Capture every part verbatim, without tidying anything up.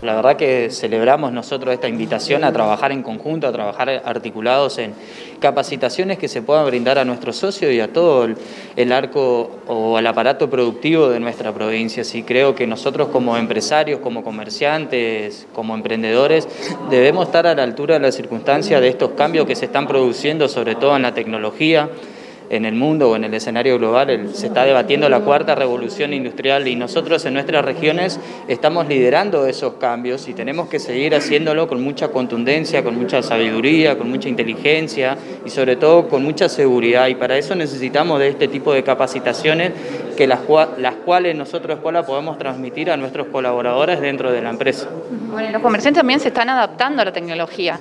La verdad que celebramos nosotros esta invitación a trabajar en conjunto, a trabajar articulados en capacitaciones que se puedan brindar a nuestros socios y a todo el, el arco o el aparato productivo de nuestra provincia. Sí, creo que nosotros como empresarios, como comerciantes, como emprendedores, debemos estar a la altura de las circunstancias de estos cambios que se están produciendo, sobre todo en la tecnología, en el mundo o en el escenario global. El, se está debatiendo la cuarta revolución industrial y nosotros en nuestras regiones estamos liderando esos cambios y tenemos que seguir haciéndolo con mucha contundencia, con mucha sabiduría, con mucha inteligencia y sobre todo con mucha seguridad, y para eso necesitamos de este tipo de capacitaciones que las, las cuales nosotros Espola podemos transmitir a nuestros colaboradores dentro de la empresa. Bueno, y los comerciantes también se están adaptando a la tecnología.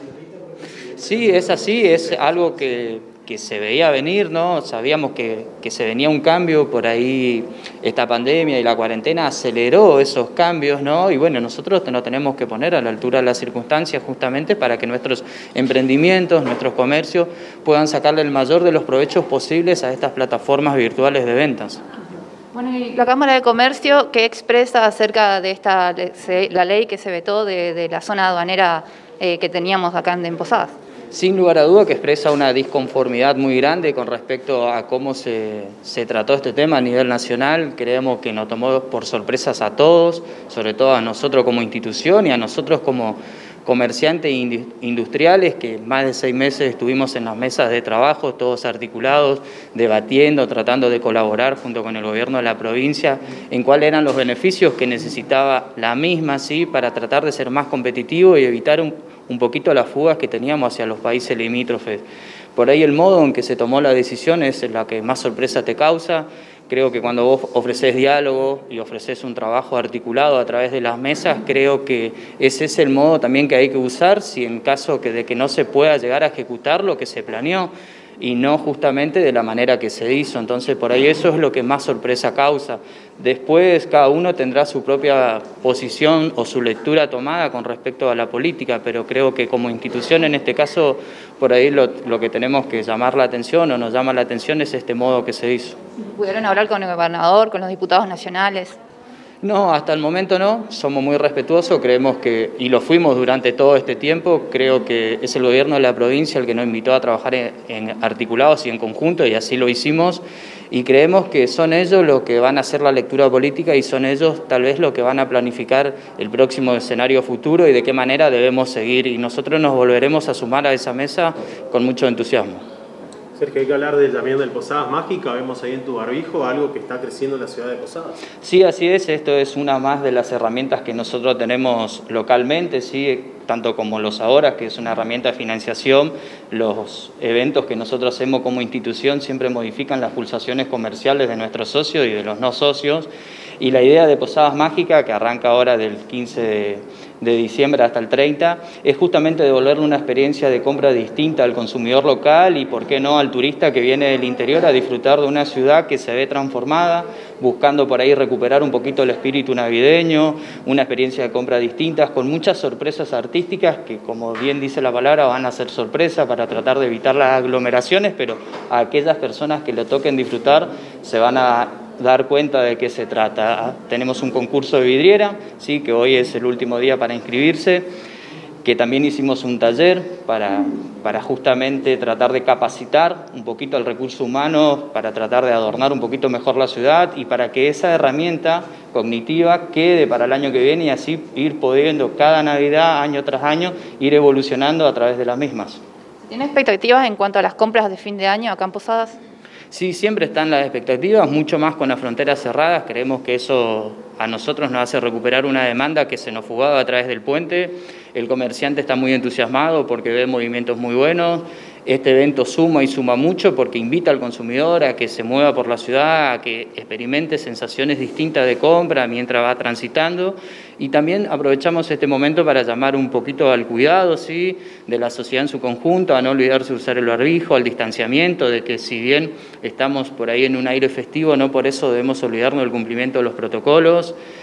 Sí, es así, es algo que que se veía venir, ¿no? Sabíamos que, que se venía un cambio, por ahí esta pandemia y la cuarentena aceleró esos cambios, ¿no? Y bueno, nosotros nos tenemos que poner a la altura de las circunstancias justamente para que nuestros emprendimientos, nuestros comercios puedan sacarle el mayor de los provechos posibles a estas plataformas virtuales de ventas. Bueno, y la Cámara de Comercio, ¿qué expresa acerca de esta la ley que se vetó de, de la zona aduanera eh, que teníamos acá en Posadas? Sin lugar a duda que expresa una disconformidad muy grande con respecto a cómo se, se trató este tema a nivel nacional. Creemos que nos tomó por sorpresas a todos, sobre todo a nosotros como institución y a nosotros como comerciantes industriales, que más de seis meses estuvimos en las mesas de trabajo, todos articulados, debatiendo, tratando de colaborar junto con el gobierno de la provincia en cuáles eran los beneficios que necesitaba la misma, ¿sí?, para tratar de ser más competitivo y evitar un, un poquito las fugas que teníamos hacia los países limítrofes. Por ahí el modo en que se tomó la decisión es la que más sorpresa te causa. Creo que cuando vos ofreces diálogo y ofreces un trabajo articulado a través de las mesas, creo que ese es el modo también que hay que usar si en caso de que no se pueda llegar a ejecutar lo que se planeó y no justamente de la manera que se hizo. Entonces, por ahí eso es lo que más sorpresa causa. Después, cada uno tendrá su propia posición o su lectura tomada con respecto a la política, pero creo que como institución, en este caso, por ahí lo, lo que tenemos que llamar la atención o nos llama la atención es este modo que se hizo. ¿Pudieron hablar con el gobernador, con los diputados nacionales? No, hasta el momento no, somos muy respetuosos, creemos que, y lo fuimos durante todo este tiempo, creo que es el gobierno de la provincia el que nos invitó a trabajar en, en articulados y en conjunto, y así lo hicimos, y creemos que son ellos los que van a hacer la lectura política y son ellos tal vez los que van a planificar el próximo escenario futuro y de qué manera debemos seguir, y nosotros nos volveremos a sumar a esa mesa con mucho entusiasmo. Sergio, hay que hablar de, también del Posadas Mágica, vemos ahí en tu barbijo algo que está creciendo en la ciudad de Posadas. Sí, así es, esto es una más de las herramientas que nosotros tenemos localmente, sí, tanto como los ahora, que es una herramienta de financiación. Los eventos que nosotros hacemos como institución siempre modifican las pulsaciones comerciales de nuestros socios y de los no socios, y la idea de Posadas Mágica, que arranca ahora del quince de de diciembre hasta el treinta, es justamente devolverle una experiencia de compra distinta al consumidor local y, por qué no, al turista que viene del interior a disfrutar de una ciudad que se ve transformada, buscando por ahí recuperar un poquito el espíritu navideño, una experiencia de compra distintas, con muchas sorpresas artísticas que, como bien dice la palabra, van a ser sorpresa para tratar de evitar las aglomeraciones, pero a aquellas personas que lo toquen disfrutar se van a dar cuenta de qué se trata. Tenemos un concurso de vidriera, ¿sí?, que hoy es el último día para inscribirse, que también hicimos un taller para, para justamente tratar de capacitar un poquito al recurso humano, para tratar de adornar un poquito mejor la ciudad y para que esa herramienta cognitiva quede para el año que viene y así ir pudiendo cada Navidad, año tras año, ir evolucionando a través de las mismas. ¿Tiene expectativas en cuanto a las compras de fin de año acá en Posadas? Sí, siempre están las expectativas, mucho más con las fronteras cerradas. Creemos que eso a nosotros nos hace recuperar una demanda que se nos fugaba a través del puente. El comerciante está muy entusiasmado porque ve movimientos muy buenos. Este evento suma y suma mucho porque invita al consumidor a que se mueva por la ciudad, a que experimente sensaciones distintas de compra mientras va transitando. Y también aprovechamos este momento para llamar un poquito al cuidado, ¿sí?, de la sociedad en su conjunto, a no olvidarse de usar el barbijo, al distanciamiento, de que si bien estamos por ahí en un aire festivo, no por eso debemos olvidarnos del cumplimiento de los protocolos.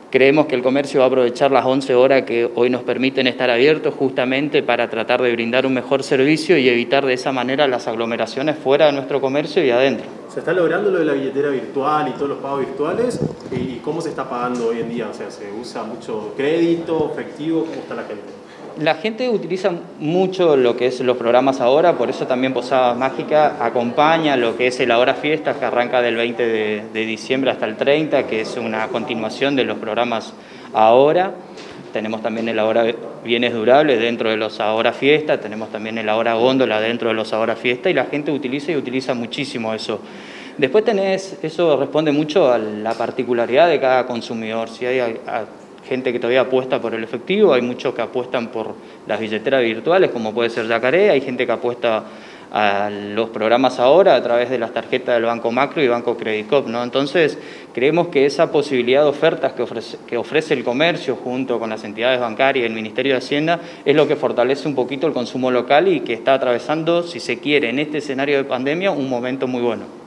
Creemos que el comercio va a aprovechar las once horas que hoy nos permiten estar abiertos justamente para tratar de brindar un mejor servicio y evitar de esa manera las aglomeraciones fuera de nuestro comercio y adentro. ¿Se está logrando lo de la billetera virtual y todos los pagos virtuales? ¿Y cómo se está pagando hoy en día? O sea, ¿se usa mucho crédito, efectivo? ¿Cómo está la gente? La gente utiliza mucho lo que es los programas ahora, por eso también Posadas Mágicas acompaña lo que es el Ahora Fiestas, que arranca del veinte de diciembre hasta el treinta, que es una continuación de los programas Ahora. Tenemos también el Ahora Bienes Durables dentro de los Ahora Fiestas, tenemos también el Ahora Góndola dentro de los Ahora Fiestas, y la gente utiliza y utiliza muchísimo eso. Después tenés, eso responde mucho a la particularidad de cada consumidor. Si hay a, a, gente que todavía apuesta por el efectivo, hay muchos que apuestan por las billeteras virtuales, como puede ser Yacaré, hay gente que apuesta a los programas ahora a través de las tarjetas del Banco Macro y Banco Credicop, ¿no? Entonces, creemos que esa posibilidad de ofertas que ofrece, que ofrece el comercio junto con las entidades bancarias y el Ministerio de Hacienda es lo que fortalece un poquito el consumo local y que está atravesando, si se quiere, en este escenario de pandemia, un momento muy bueno.